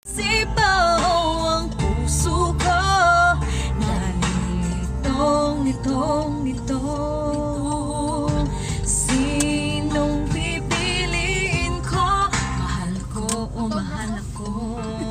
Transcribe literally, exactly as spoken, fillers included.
Sipaw ang puso ko, nalitong, nitong, nitong. Sinong pipiliin ko? Mahal ko o mahal ako?